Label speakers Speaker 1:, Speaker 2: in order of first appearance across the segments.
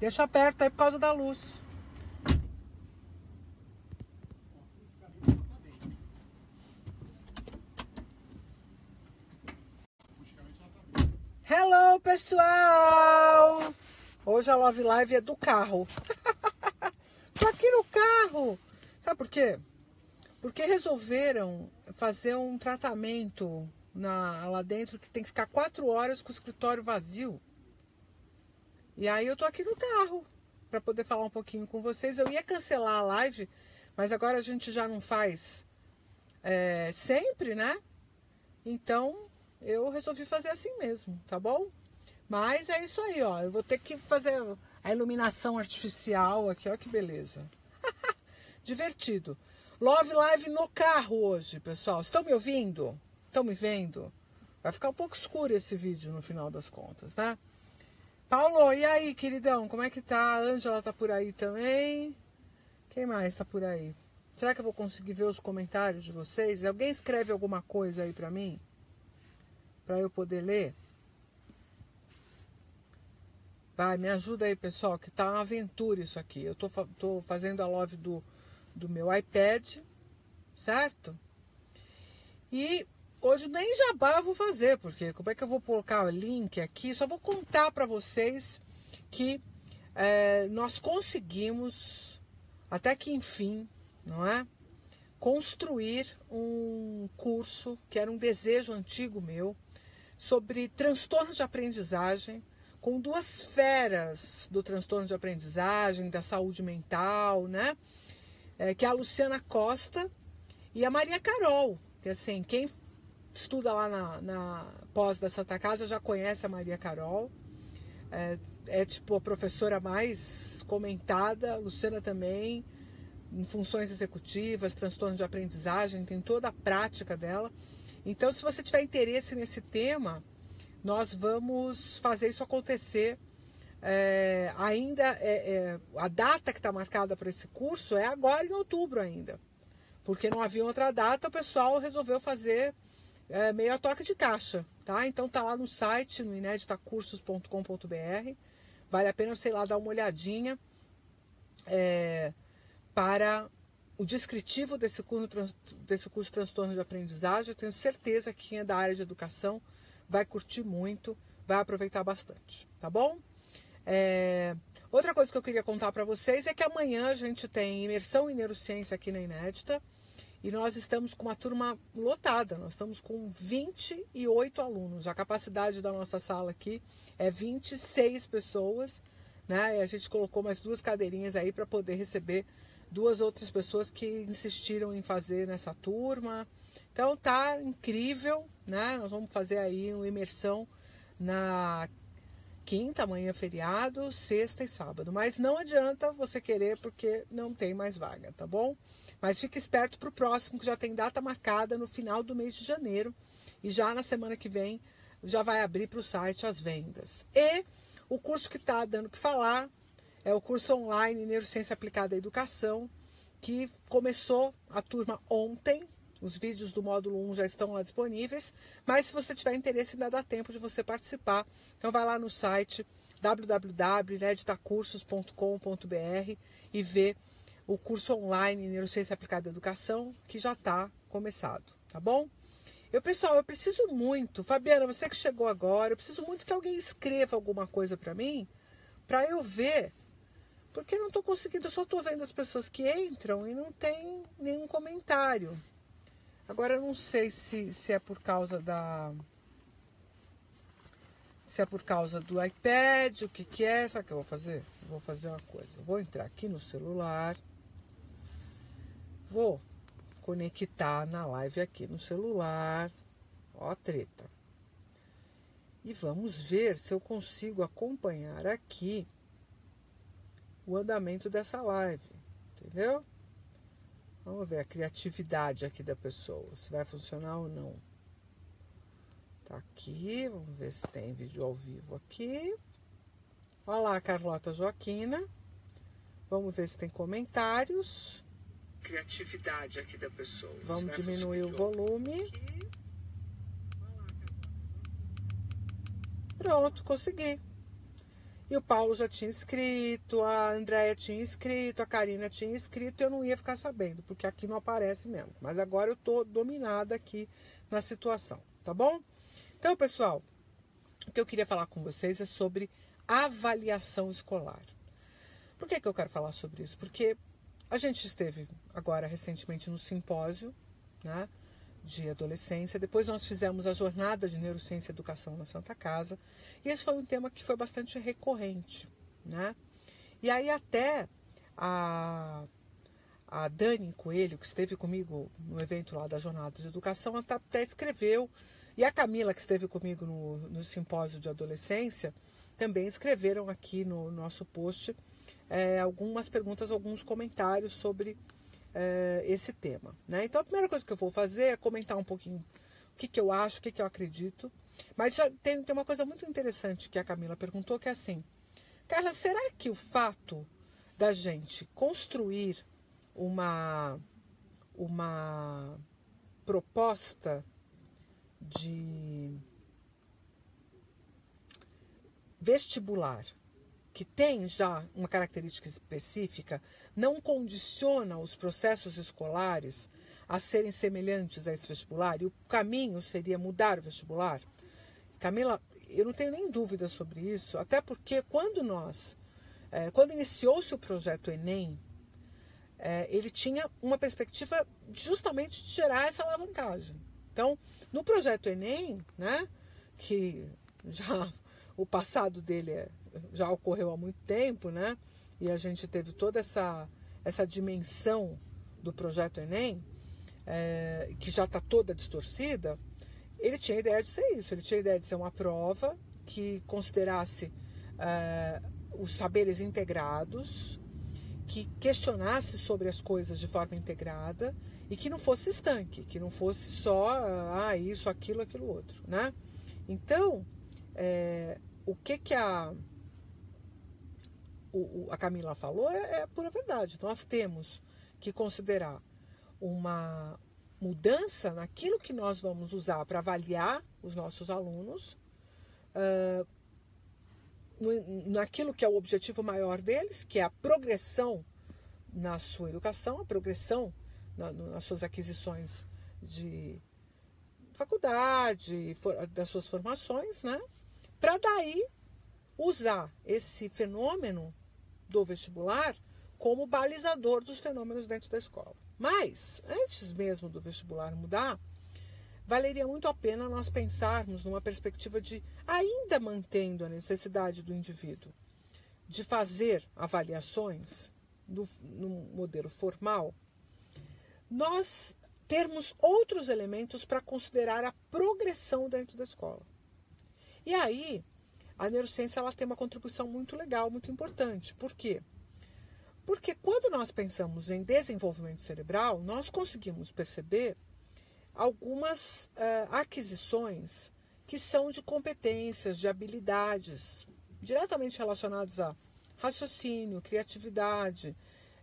Speaker 1: Deixa perto aí por causa da luz. Hello, pessoal! Hoje a Love Live é do carro. Tô aqui no carro. Sabe por quê? Porque resolveram fazer um tratamento lá dentro que tem que ficar 4 horas com o escritório vazio. E aí eu tô aqui no carro para poder falar um pouquinho com vocês. Eu ia cancelar a live, mas agora a gente já não faz sempre, né? Então eu resolvi fazer assim mesmo, tá bom? Mas é isso aí, ó. Eu vou ter que fazer a iluminação artificial aqui, ó, que beleza. Divertido. Love Live no carro hoje, pessoal. Estão me ouvindo? Estão me vendo? Vai ficar um pouco escuro esse vídeo no final das contas, né? Paulo, e aí, queridão? Como é que tá? A Ângela tá por aí também. Quem mais tá por aí? Será que eu vou conseguir ver os comentários de vocês? Alguém escreve alguma coisa aí pra mim? Pra eu poder ler? Vai, me ajuda aí, pessoal, que tá uma aventura isso aqui. Eu tô fazendo a live do meu iPad, certo? E hoje nem jabá eu vou fazer, porque como é que eu vou colocar o link aqui? Só vou contar para vocês que nós conseguimos, até que enfim, não é? Construir um curso, que era um desejo antigo meu, sobre transtorno de aprendizagem, com 2 feras do transtorno de aprendizagem, da saúde mental, né? Que é a Luciana Costa e a Maria Carol, que assim, quem estuda lá na pós da Santa Casa já conhece a Maria Carol, é tipo a professora mais comentada, a Luciana também, em funções executivas, transtorno de aprendizagem, tem toda a prática dela. Então, se você tiver interesse nesse tema, nós vamos fazer isso acontecer. A data que está marcada para esse curso é agora em outubro ainda, porque não havia outra data, o pessoal resolveu fazer meio a toque de caixa, tá? Então tá lá no site, no ineditacursos.com.br, vale a pena, sei lá, dar uma olhadinha para o descritivo desse curso Transtorno de Aprendizagem. Eu tenho certeza que quem é da área de educação vai curtir muito, vai aproveitar bastante, tá bom? Outra coisa que eu queria contar para vocês é que amanhã a gente tem imersão em neurociência aqui na Inédita e nós estamos com uma turma lotada, nós estamos com 28 alunos, a capacidade da nossa sala aqui é 26 pessoas, né? E a gente colocou mais 2 cadeirinhas aí para poder receber 2 outras pessoas que insistiram em fazer nessa turma. Então tá incrível, né? Nós vamos fazer aí uma imersão na quinta, amanhã feriado, sexta e sábado. Mas não adianta você querer porque não tem mais vaga, tá bom? Mas fique esperto para o próximo, que já tem data marcada no final do mês de janeiro. E já na semana que vem já vai abrir para o site as vendas. E o curso que está dando o que falar é o curso online Neurociência Aplicada à Educação, que começou a turma ontem. Os vídeos do módulo 1 já estão lá disponíveis, mas se você tiver interesse ainda dá tempo de você participar. Então vai lá no site www.ineditacursos.com.br e vê o curso online Neurociência Aplicada à Educação, que já está começado, tá bom? Pessoal, eu preciso muito, Fabiana, você que chegou agora, eu preciso muito que alguém escreva alguma coisa para mim, para eu ver, porque eu não estou conseguindo, eu só estou vendo as pessoas que entram e não tem nenhum comentário. Agora eu não sei se é por causa se é por causa do iPad, o que é. Sabe o que eu vou fazer? Eu vou fazer uma coisa. Eu vou entrar aqui no celular. Vou conectar na live aqui no celular. Ó a treta. E vamos ver se eu consigo acompanhar aqui o andamento dessa live. Entendeu? Vamos ver a criatividade aqui da pessoa, se vai funcionar ou não. Tá aqui, vamos ver se tem vídeo ao vivo aqui. Olá, Carlota Joaquina. Vamos ver se tem comentários. Criatividade aqui da pessoa. Vamos diminuir o volume. Pronto, consegui. E o Paulo já tinha escrito, a Andréia tinha escrito, a Karina tinha escrito, eu não ia ficar sabendo, porque aqui não aparece mesmo. Mas agora eu tô dominada aqui na situação, tá bom? Então, pessoal, o que eu queria falar com vocês é sobre avaliação escolar. Por que eu quero falar sobre isso? Porque a gente esteve agora recentemente no simpósio, né, de adolescência, depois nós fizemos a jornada de neurociência e educação na Santa Casa, e esse foi um tema que foi bastante recorrente, né? E aí até a Dani Coelho, que esteve comigo no evento lá da jornada de educação, até escreveu, e a Camila, que esteve comigo no simpósio de adolescência, também escreveram aqui no nosso post algumas perguntas, alguns comentários sobre esse tema, né? Então a primeira coisa que eu vou fazer é comentar um pouquinho o que eu acho, o que eu acredito. Mas já tem uma coisa muito interessante que a Camila perguntou, que é assim: Carla, será que o fato da gente construir uma proposta de vestibular que tem já uma característica específica, não condiciona os processos escolares a serem semelhantes a esse vestibular? E o caminho seria mudar o vestibular? Camila, eu não tenho nem dúvida sobre isso, até porque quando iniciou-se o projeto Enem, ele tinha uma perspectiva justamente de gerar essa alavancagem. Então, no projeto Enem, né, que já o passado dele já ocorreu há muito tempo, né? E a gente teve toda essa dimensão do projeto Enem, que já está toda distorcida. Ele tinha a ideia de ser isso, ele tinha a ideia de ser uma prova que considerasse os saberes integrados, que questionasse sobre as coisas de forma integrada e que não fosse estanque, que não fosse só isso, aquilo, aquilo outro, né? Então, o que a Camila falou é pura verdade. Nós temos que considerar uma mudança naquilo que nós vamos usar para avaliar os nossos alunos, naquilo que é o objetivo maior deles, que é a progressão na sua educação, a progressão nas suas aquisições de faculdade, das suas formações, né? Para daí usar esse fenômeno do vestibular como balizador dos fenômenos dentro da escola. Mas, antes mesmo do vestibular mudar, valeria muito a pena nós pensarmos numa perspectiva de, ainda mantendo a necessidade do indivíduo de fazer avaliações no modelo formal, nós termos outros elementos para considerar a progressão dentro da escola. E aí, a neurociência ela tem uma contribuição muito legal, muito importante. Por quê? Porque quando nós pensamos em desenvolvimento cerebral, nós conseguimos perceber algumas aquisições que são de competências, de habilidades, diretamente relacionadas a raciocínio, criatividade,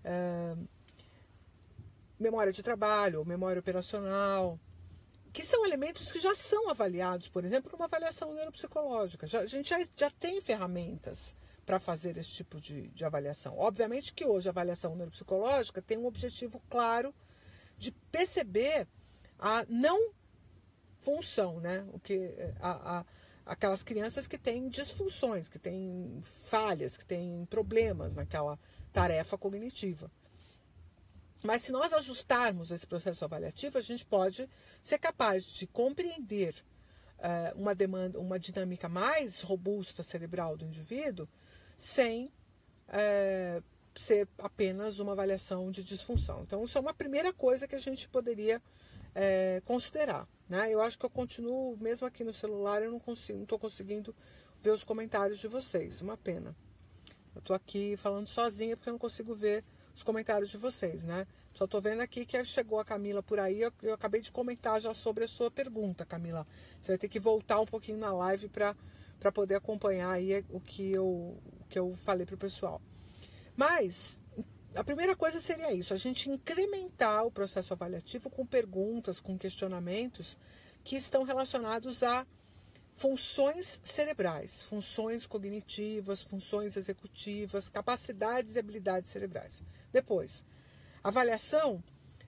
Speaker 1: memória de trabalho, memória operacional, que são elementos que já são avaliados, por exemplo, numa avaliação neuropsicológica. A gente já tem ferramentas para fazer esse tipo de avaliação. Obviamente que hoje a avaliação neuropsicológica tem um objetivo claro de perceber a não função, né? Aquelas crianças que têm disfunções, que têm falhas, que têm problemas naquela tarefa cognitiva. Mas se nós ajustarmos esse processo avaliativo, a gente pode ser capaz de compreender uma dinâmica mais robusta cerebral do indivíduo sem ser apenas uma avaliação de disfunção. Então, isso é uma primeira coisa que a gente poderia considerar, né? Eu acho que eu continuo, mesmo aqui no celular, eu não estou conseguindo ver os comentários de vocês. Uma pena. Eu estou aqui falando sozinha porque eu não consigo ver os comentários de vocês, né? Só estou vendo aqui que chegou a Camila por aí. Eu acabei de comentar já sobre a sua pergunta, Camila. Você vai ter que voltar um pouquinho na live para poder acompanhar aí o que eu falei para o pessoal. Mas a primeira coisa seria isso, a gente incrementar o processo avaliativo com perguntas, com questionamentos que estão relacionados a funções cerebrais, funções cognitivas, funções executivas, capacidades e habilidades cerebrais. Depois, avaliação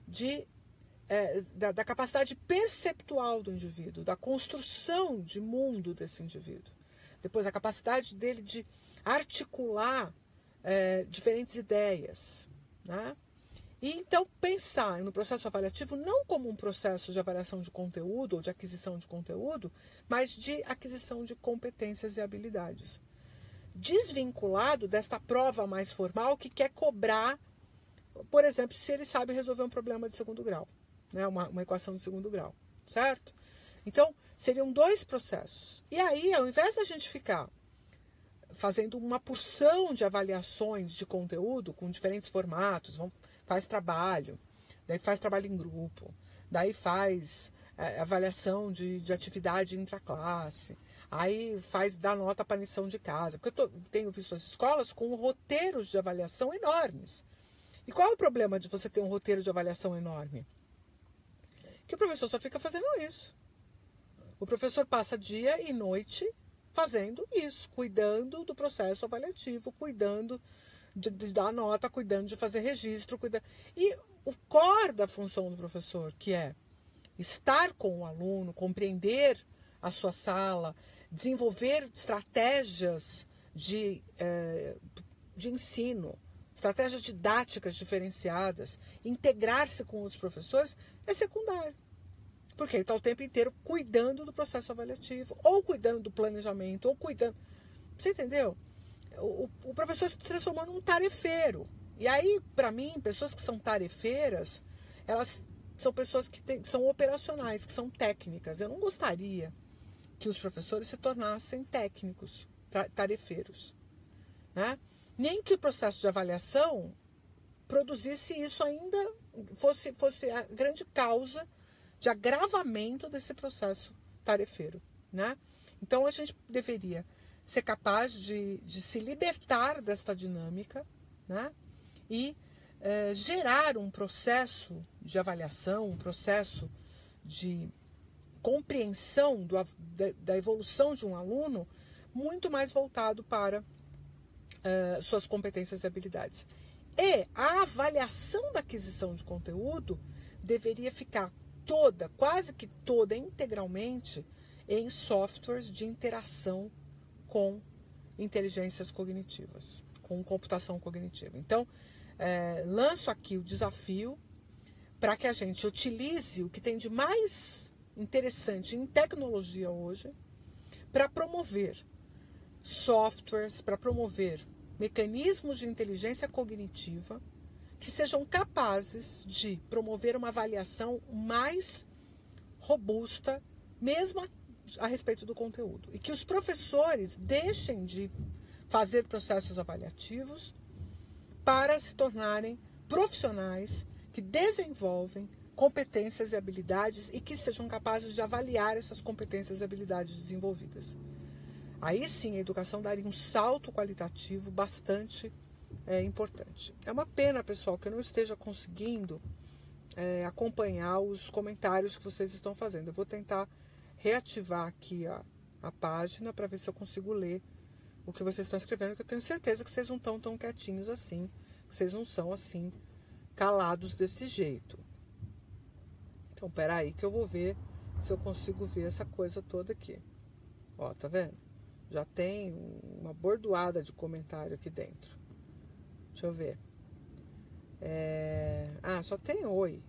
Speaker 1: da capacidade perceptual do indivíduo, da construção de mundo desse indivíduo. Depois, a capacidade dele de articular diferentes ideias, né? E então pensar no processo avaliativo não como um processo de avaliação de conteúdo ou de aquisição de conteúdo, mas de aquisição de competências e habilidades. Desvinculado desta prova mais formal que quer cobrar, por exemplo, se ele sabe resolver um problema de segundo grau, né? Uma equação de segundo grau, certo? Então, seriam dois processos. E aí, ao invés da gente ficar fazendo uma porção de avaliações de conteúdo com diferentes formatos, faz trabalho, daí faz trabalho em grupo, daí faz avaliação de atividade intraclasse, aí dá nota para lição de casa. Porque eu tenho visto as escolas com roteiros de avaliação enormes. E qual é o problema de você ter um roteiro de avaliação enorme? Que o professor só fica fazendo isso. O professor passa dia e noite fazendo isso, cuidando do processo avaliativo, cuidando de dar nota, cuidando de fazer registro. E o core da função do professor, que é estar com o aluno, compreender a sua sala, desenvolver estratégias de ensino, estratégias didáticas diferenciadas, integrar-se com os professores, é secundário. Porque ele está o tempo inteiro cuidando do processo avaliativo, ou cuidando do planejamento, ou cuidando... Você entendeu? O professor se transformou num tarefeiro. E aí, para mim, pessoas que são tarefeiras, elas são pessoas que são operacionais, que são técnicas. Eu não gostaria que os professores se tornassem técnicos, tarefeiros, né? Nem que o processo de avaliação produzisse isso ainda, fosse a grande causa de agravamento desse processo tarefeiro, né? Então, a gente deveria ser capaz de se libertar desta dinâmica, né? E gerar um processo de avaliação, um processo de compreensão da evolução de um aluno muito mais voltado para suas competências e habilidades. E a avaliação da aquisição de conteúdo deveria ficar quase que toda, integralmente, em softwares de interação com inteligências cognitivas, com computação cognitiva. Então, lanço aqui o desafio para que a gente utilize o que tem de mais interessante em tecnologia hoje para promover softwares, para promover mecanismos de inteligência cognitiva que sejam capazes de promover uma avaliação mais robusta, mesmo a respeito do conteúdo. E que os professores deixem de fazer processos avaliativos para se tornarem profissionais que desenvolvem competências e habilidades e que sejam capazes de avaliar essas competências e habilidades desenvolvidas. Aí sim a educação daria um salto qualitativo bastante importante. É uma pena, pessoal, que eu não esteja conseguindo acompanhar os comentários que vocês estão fazendo. Eu vou tentar reativar aqui a página para ver se eu consigo ler o que vocês estão escrevendo, que eu tenho certeza que vocês não estão tão quietinhos assim, que vocês não são assim calados desse jeito. Então, peraí que eu vou ver se eu consigo ver essa coisa toda aqui. Ó, tá vendo? Já tem uma bordoada de comentário aqui dentro. Deixa eu ver. Só tem oi.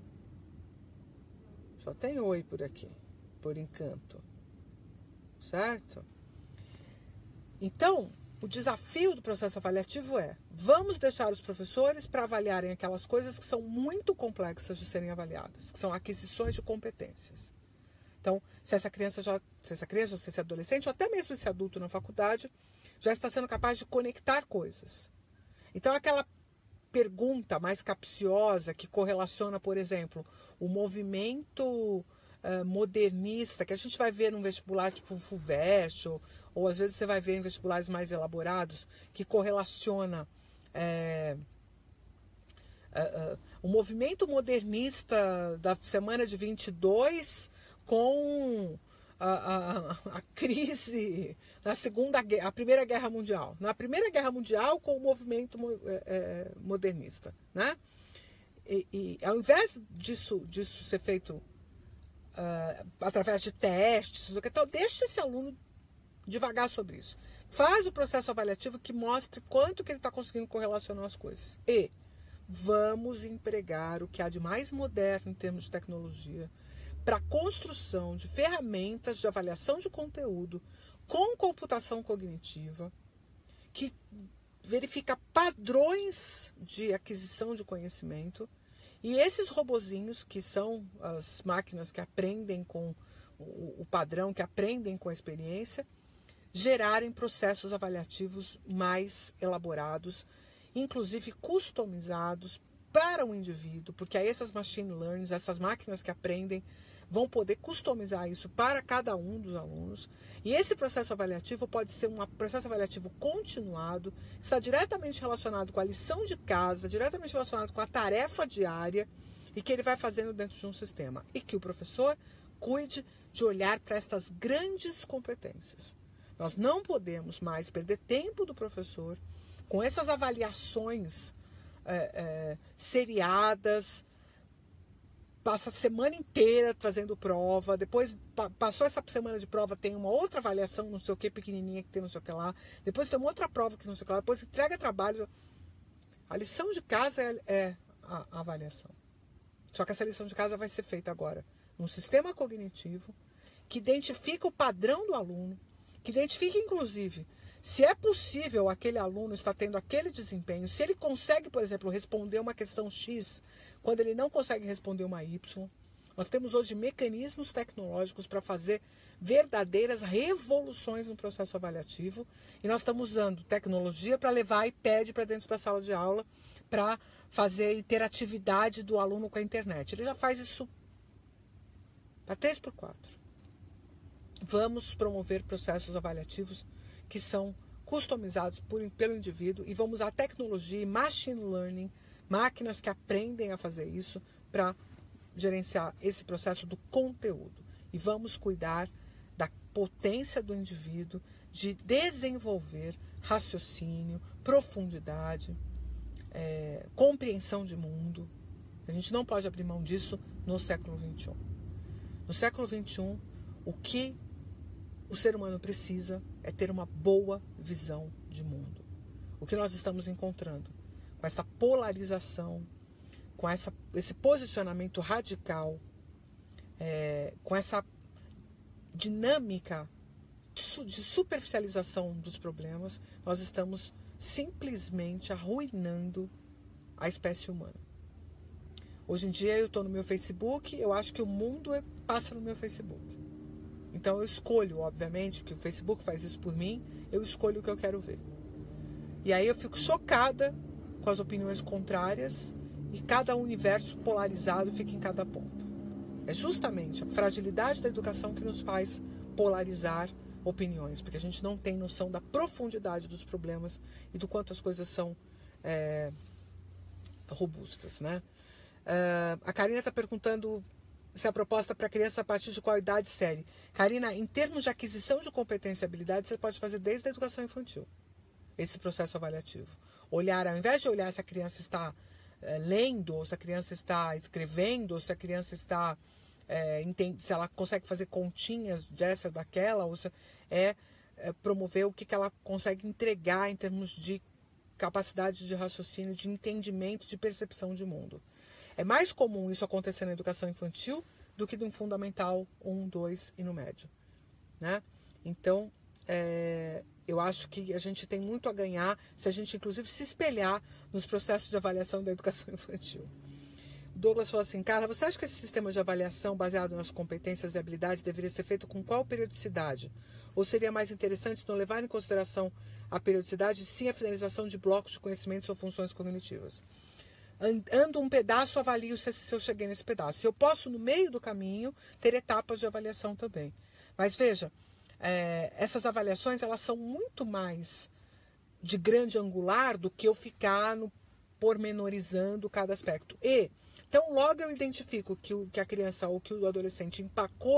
Speaker 1: Só tem oi por aqui, por enquanto. Certo? Então, o desafio do processo avaliativo vamos deixar os professores para avaliarem aquelas coisas que são muito complexas de serem avaliadas, que são aquisições de competências. Então, se essa criança, se esse adolescente, ou até mesmo esse adulto na faculdade, já está sendo capaz de conectar coisas. Então, aquela pergunta mais capciosa que correlaciona, por exemplo, o movimento modernista, que a gente vai ver num vestibular tipo FUVEST, ou às vezes você vai ver em vestibulares mais elaborados, que correlaciona o movimento modernista da semana de 22 com a crise a Primeira Guerra Mundial. Na Primeira Guerra Mundial, com o movimento modernista, né? E ao invés disso ser feito através de testes, então deixa esse aluno devagar sobre isso. Faz o processo avaliativo que mostre quanto que ele está conseguindo correlacionar as coisas. E vamos empregar o que há de mais moderno em termos de tecnologia para a construção de ferramentas de avaliação de conteúdo com computação cognitiva, que verifica padrões de aquisição de conhecimento, e esses robozinhos, que são as máquinas que aprendem com o padrão, que aprendem com a experiência, gerarem processos avaliativos mais elaborados, inclusive customizados para o indivíduo, porque aí essas machine learning, essas máquinas que aprendem, vão poder customizar isso para cada um dos alunos. E esse processo avaliativo pode ser um processo avaliativo continuado, que está diretamente relacionado com a lição de casa, diretamente relacionado com a tarefa diária, e que ele vai fazendo dentro de um sistema. E que o professor cuide de olhar para estas grandes competências. Nós não podemos mais perder tempo do professor com essas avaliações seriadas, passa a semana inteira fazendo prova, depois passou essa semana de prova, tem uma outra avaliação, não sei o que, pequenininha, que tem não sei o que lá, depois tem uma outra prova que não sei o que lá, depois entrega trabalho. A lição de casa é a avaliação. Só que essa lição de casa vai ser feita agora num sistema cognitivo que identifica o padrão do aluno, que identifica, inclusive, se é possível aquele aluno estar tendo aquele desempenho, se ele consegue, por exemplo, responder uma questão X, quando ele não consegue responder uma Y. Nós temos hoje mecanismos tecnológicos para fazer verdadeiras revoluções no processo avaliativo, e nós estamos usando tecnologia para levar iPad para dentro da sala de aula, para fazer a interatividade do aluno com a internet. Ele já faz isso para 3x4. Vamos promover processos avaliativos que são customizados pelo indivíduo, e vamos usar tecnologia e machine learning, máquinas que aprendem a fazer isso, para gerenciar esse processo do conteúdo. E vamos cuidar da potência do indivíduo de desenvolver raciocínio, profundidade, compreensão de mundo. A gente não pode abrir mão disso no século XXI. No século XXI, o que o ser humano precisa é ter uma boa visão de mundo. O que nós estamos encontrando com essa polarização, com esse posicionamento radical, com essa dinâmica de superficialização dos problemas, nós estamos simplesmente arruinando a espécie humana. Hoje em dia eu estou no meu Facebook, eu acho que o mundo passa no meu Facebook. Então eu escolho, obviamente, que o Facebook faz isso por mim, eu escolho o que eu quero ver. E aí eu fico chocada com as opiniões contrárias, e cada universo polarizado fica em cada ponto. É justamente a fragilidade da educação que nos faz polarizar opiniões, porque a gente não tem noção da profundidade dos problemas e do quanto as coisas são robustas, né? A Karina está perguntando se a proposta para criança a partir de qual idade série. Karina, em termos de aquisição de competência e habilidade, você pode fazer desde a educação infantil esse processo avaliativo. Olhar, ao invés de olhar se a criança está lendo, ou se a criança está escrevendo, ou se a criança está se ela consegue fazer continhas dessa ou daquela, ou se promover o que ela consegue entregar em termos de capacidade de raciocínio, de entendimento, de percepção de mundo. É mais comum isso acontecer na educação infantil do que no fundamental 1, 2 e no médio, né? Então, eu acho que a gente tem muito a ganhar se a gente, inclusive, se espelhar nos processos de avaliação da educação infantil. Douglas falou assim: Carla, você acha que esse sistema de avaliação baseado nas competências e habilidades deveria ser feito com qual periodicidade? Ou seria mais interessante não levar em consideração a periodicidade e sim a finalização de blocos de conhecimentos ou funções cognitivas? Ando um pedaço, avalio se eu cheguei nesse pedaço. Se eu posso, no meio do caminho, ter etapas de avaliação também. Mas veja, essas avaliações elas são muito mais de grande angular do que eu ficar pormenorizando cada aspecto. Então, logo eu identifico que a criança ou que o adolescente empacou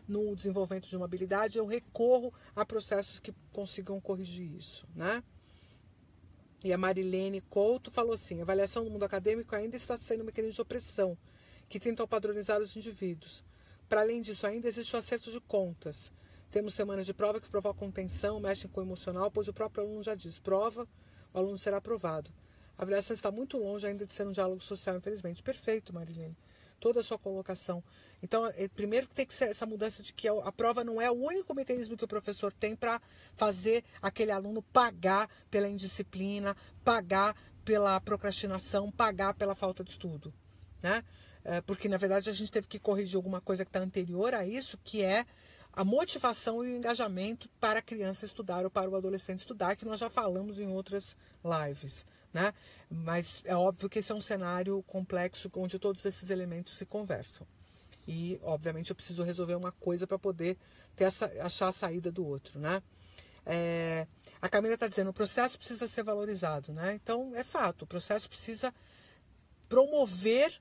Speaker 1: no desenvolvimento de uma habilidade, eu recorro a processos que consigam corrigir isso, né? E a Marilene Couto falou assim: a avaliação do mundo acadêmico ainda está sendo um mecanismo de opressão que tentam padronizar os indivíduos. Para além disso, ainda existe o acerto de contas. Temos semanas de prova que provocam tensão, mexem com o emocional, pois o próprio aluno já diz: prova, o aluno será aprovado. A avaliação está muito longe ainda de ser um diálogo social, infelizmente. Perfeito, Marilene. Toda a sua colocação. Então, primeiro tem que ser essa mudança de que a prova não é o único mecanismo que o professor tem para fazer aquele aluno pagar pela indisciplina, pagar pela procrastinação, pagar pela falta de estudo, né? Porque, na verdade, a gente teve que corrigir alguma coisa que está anterior a isso, que é a motivação e o engajamento para a criança estudar ou para o adolescente estudar, que nós já falamos em outras lives, né? Mas é óbvio que esse é um cenário complexo onde todos esses elementos se conversam. E, obviamente, eu preciso resolver uma coisa para poder achar a saída do outro, né? A Camila está dizendo: o processo precisa ser valorizado, né? Então, é fato, o processo precisa promover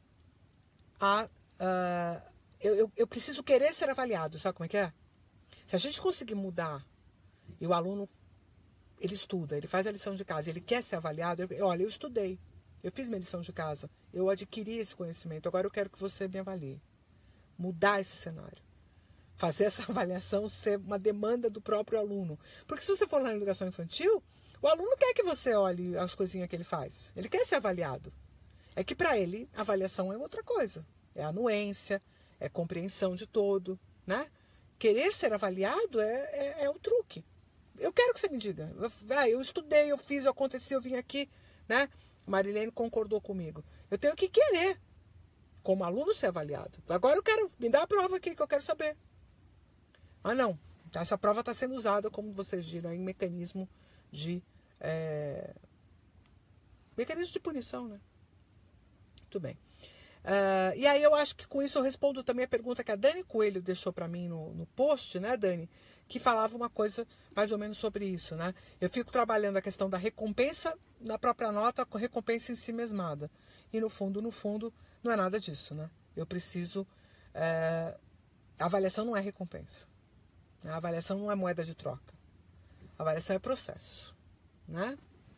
Speaker 1: eu preciso querer ser avaliado, sabe como é que é? Se a gente conseguir mudar e o aluno, ele estuda, ele faz a lição de casa, ele quer ser avaliado, olha, eu estudei, eu fiz minha lição de casa, eu adquiri esse conhecimento, agora eu quero que você me avalie. Mudar esse cenário. Fazer essa avaliação ser uma demanda do próprio aluno. Porque se você for lá na educação infantil, o aluno quer que você olhe as coisinhas que ele faz. Ele quer ser avaliado. É que para ele, a avaliação é outra coisa. É anuência, é compreensão de todo, né? Querer ser avaliado é o truque. Eu quero que você me diga. Eu estudei, eu fiz, eu aconteci, eu vim aqui, né? Marilene concordou comigo. Eu tenho que querer, como aluno, ser avaliado. Agora eu quero, me dá a prova aqui que eu quero saber. Ah, não. Essa prova está sendo usada, como vocês viram, em mecanismo de punição, né? Muito bem. E aí eu acho que com isso eu respondo também a pergunta que a Dani Coelho deixou para mim no post, né, Dani? Que falava uma coisa mais ou menos sobre isso, né? Eu fico trabalhando a questão da recompensa na própria nota, com recompensa em si mesmada. E no fundo, não é nada disso, né? Eu preciso... a avaliação não é recompensa. A avaliação não é moeda de troca. A avaliação é processo, né?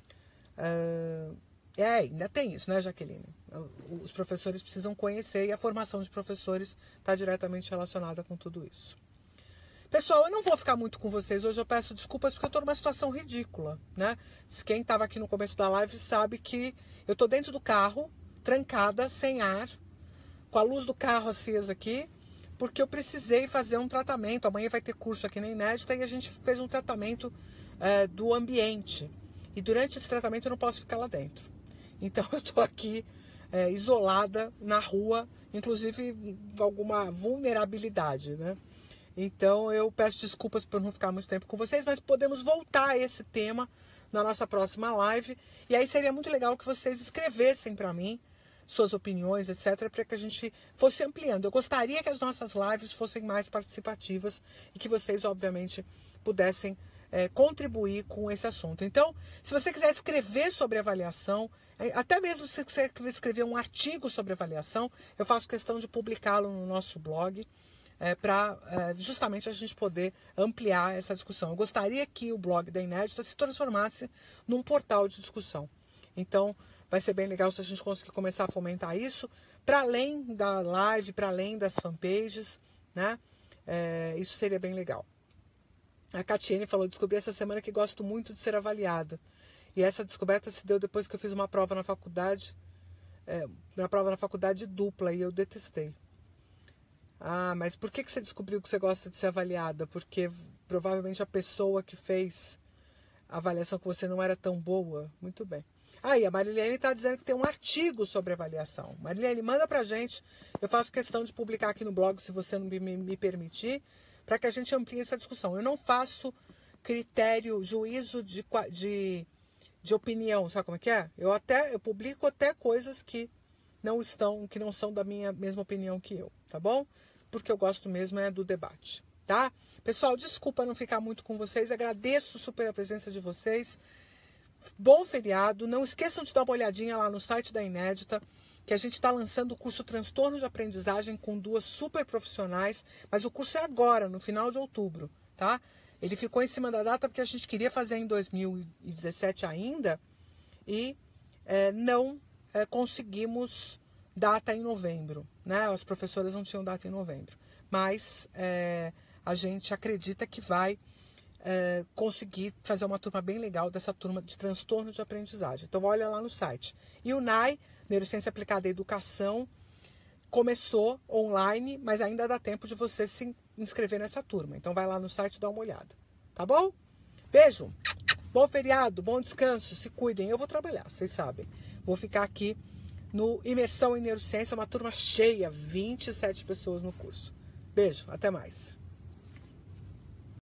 Speaker 1: Ainda tem isso, né, Jaqueline? Os professores precisam conhecer e a formação de professores está diretamente relacionada com tudo isso. Pessoal, eu não vou ficar muito com vocês hoje, eu peço desculpas porque eu estou numa situação ridícula, né? Quem estava aqui no começo da live sabe que eu estou dentro do carro, trancada, sem ar, com a luz do carro acesa aqui, porque eu precisei fazer um tratamento. Amanhã vai ter curso aqui na Inédita e a gente fez um tratamento do ambiente. E durante esse tratamento eu não posso ficar lá dentro. Então eu estou aqui isolada na rua, inclusive alguma vulnerabilidade, né? Então eu peço desculpas por não ficar muito tempo com vocês, mas podemos voltar a esse tema na nossa próxima live. E aí seria muito legal que vocês escrevessem para mim suas opiniões, etc., para que a gente fosse ampliando. Eu gostaria que as nossas lives fossem mais participativas e que vocês, obviamente, pudessem contribuir com esse assunto. Então, se você quiser escrever sobre avaliação, até mesmo se você quiser escrever um artigo sobre avaliação, eu faço questão de publicá-lo no nosso blog, para justamente a gente poder ampliar essa discussão. Eu gostaria que o blog da Inédita se transformasse num portal de discussão. Então, vai ser bem legal se a gente conseguir começar a fomentar isso, para além da live, para além das fanpages, né? Isso seria bem legal. A Catiene falou: descobri essa semana que gosto muito de ser avaliada. E essa descoberta se deu depois que eu fiz uma prova na faculdade, dupla, e eu detestei. Ah, mas por que você descobriu que você gosta de ser avaliada? Porque provavelmente a pessoa que fez a avaliação com você não era tão boa. Muito bem. E a Marilene está dizendo que tem um artigo sobre avaliação. Marilene, manda pra gente. Eu faço questão de publicar aqui no blog, se você não me permitir, para que a gente amplie essa discussão. Eu não faço juízo de opinião, sabe como é que é? Eu publico até coisas que não são da minha mesma opinião que eu, tá bom? Porque eu gosto mesmo do debate, tá? Pessoal, desculpa não ficar muito com vocês, agradeço super a presença de vocês. Bom feriado, não esqueçam de dar uma olhadinha lá no site da Inédita, que a gente está lançando o curso Transtorno de Aprendizagem com 2 super profissionais, mas o curso é agora, no final de outubro, tá? Ele ficou em cima da data porque a gente queria fazer em 2017 ainda e não conseguimos data em novembro, né? As professoras não tinham data em novembro, mas a gente acredita que vai conseguir fazer uma turma bem legal dessa turma de transtorno de aprendizagem. Então olha lá no site. E o NAI, Neurociência Aplicada à Educação, começou online, mas ainda dá tempo de você se inscrever nessa turma. Então vai lá no site e dá uma olhada. Tá bom? Beijo! Bom feriado, bom descanso, se cuidem. Eu vou trabalhar, vocês sabem. Vou ficar aqui no Imersão em Neurociência, uma turma cheia, 27 pessoas no curso. Beijo, até mais.